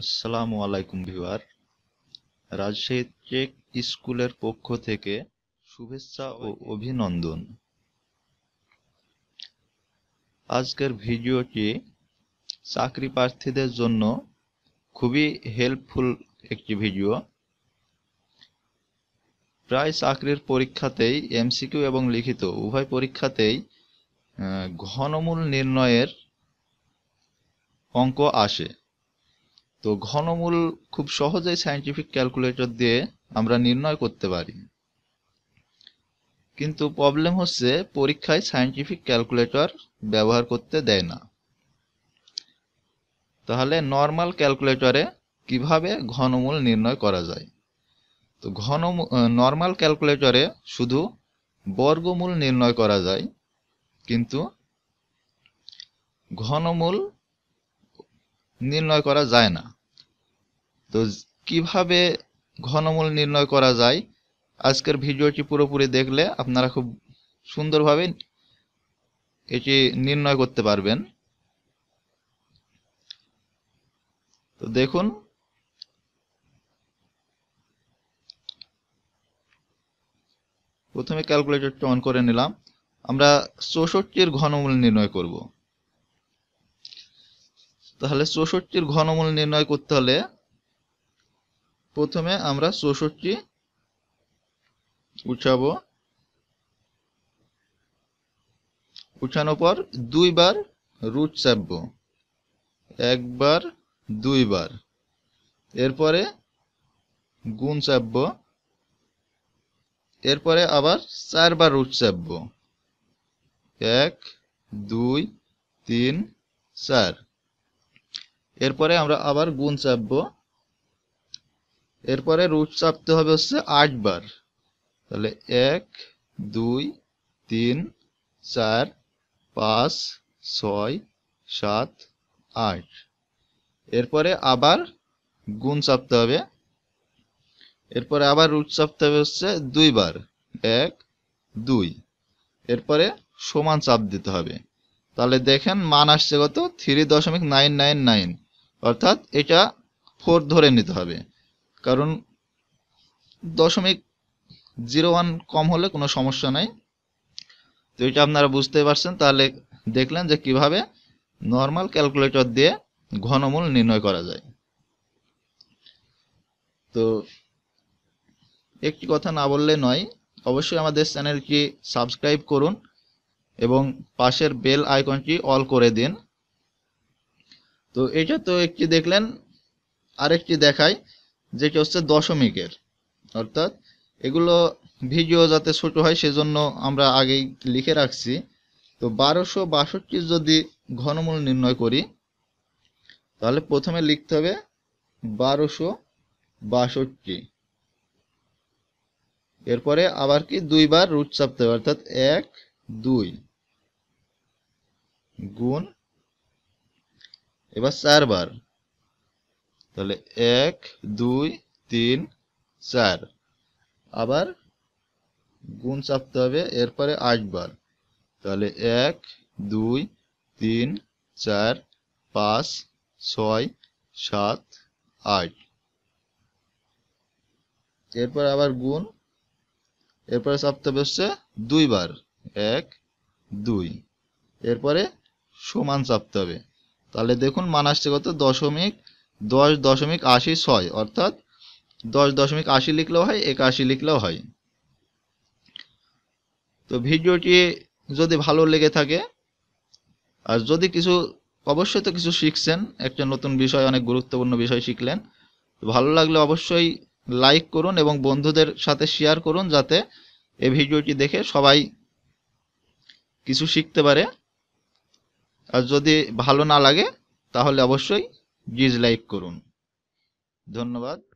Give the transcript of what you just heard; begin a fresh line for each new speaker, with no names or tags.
আসসালামু আলাইকুম viewer. Rajshahi check স্কুলের পক্ষ থেকে শুভেচ্ছা ও অভিনন্দন। আজকের ভিডিওটি চাকরি প্রার্থীদের জন্য খুবই হেল্পফুল একটি ভিডিও। প্রায় চাকরির পরীক্ষাতেই এমসিকিউ এবং লিখিত উভয় পরীক্ষাতেই ঘনমূল নির্ণয়ের অঙ্ক আসে। তো ঘনমূল খুব সহজেই সায়েন্টিফিক ক্যালকুলেটর দিয়ে আমরা নির্ণয় করতে পারি, কিন্তু প্রবলেম হচ্ছে পরীক্ষায় সায়েন্টিফিক ক্যালকুলেটর ব্যবহার করতে দেয় না। তাহলে নর্মাল ক্যালকুলেটরে কিভাবে ঘনমূল নির্ণয় করা যায়? তো নর্মাল ক্যালকুলেটরে শুধু বর্গমূল নির্ণয় করা যায়, কিন্তু ঘনমূল নির্ণয় করা যায় না। তো কিভাবে ঘনমূল নির্ণয় করা যায়, আজকের ভিডিওটি পুরোপুরি দেখলে আপনারা খুব সুন্দরভাবে এটি নির্ণয় করতে পারবেন। তো দেখুন, প্রথমে ক্যালকুলেটরটা অন করে নিলাম। আমরা 64-র ঘনমূল নির্ণয় করব। তাহলে 64-র ঘনমূল নির্ণয় করতে হলে প্রথমে আমরা 64 উঠাবো। উঠানোর পর দুইবার রুট চাপবো, একবার দুইবার। এরপরে গুণ চাপবো, এরপরে আবার 4বার রুট চাপবো, 1 2 3 4। এরপরে আমরা আবার গুণ চাপবো, এরপরে রুট চাপতে হবে হচ্ছে 8বার। তাহলে 1 2 3 4 5 6 7 8। এরপরে আবার গুণ চাপতে হবে, এরপরে আবার রুট চাপতে হবে হচ্ছে 2বার, 1 2। এরপরে সমান চাপ দিতে হবে। তাহলে দেখেন মান আসছে কত? 3.999। অর্থাৎ এটা 4 ধরে নিতে হবে, কারণ 0.01 কম হলে কোনো সমস্যা নাই। তো এটা আপনারা বুঝতে পারছেন। তাহলে দেখলেন যে কিভাবে নর্মাল ক্যালকুলেটর দিয়ে ঘনমূল নির্ণয় করা যায়। তো একটি কথা না বললে নয়, অবশ্যই আমাদের চ্যানেলটি সাবস্ক্রাইব করুন এবং পাশের বেল আইকনটি অল করে দিন। তো এটা তো একটি দেখলেন, আরেকটি দেখাই, যেটা হচ্ছে দশমিকের। অর্থাৎ এগুলো ভিডিও যাতে ছোট হয় সেজন্য আমরা আগেই লিখে রাখছি। তো 1262 যদি ঘনমূল নির্ণয় করি, তাহলে প্রথমে লিখতে হবে 1262। এরপরে আবার কি দুইবার রুট চাপতে হবে, অর্থাৎ 1 2 গুণ, এবার 4বার। তাহলে 1 2 3 4। আবার গুণ চাপতে হবে, এরপরে 8বার। তাহলে 1 2 3 4 5 6 7 8। এরপর আবার গুণ, এরপরে চাপতে হবে হচ্ছে 2বার, 1 2। এরপরে সমান চাপতে হবে। তাহলে দেখুন মান আসছে কত? 10.86। অর্থাৎ 10.80 লিখলেও হয়, 81 লিখলেও হয়। তো ভিডিওটি যদি ভালো লেগে থাকে, আর যদি কিছু, অবশ্যই তো কিছু শিখছেন, একটা নতুন বিষয়, অনেক গুরুত্বপূর্ণ বিষয় শিখলেন, তো ভালো লাগলে অবশ্যই লাইক করুন এবং বন্ধুদের সাথে শেয়ার করুন, যাতে এই ভিডিওটি দেখে সবাই কিছু শিখতে পারে। আর যদি ভালো না লাগে তাহলে অবশ্যই ডিসলাইক করুন। ধন্যবাদ।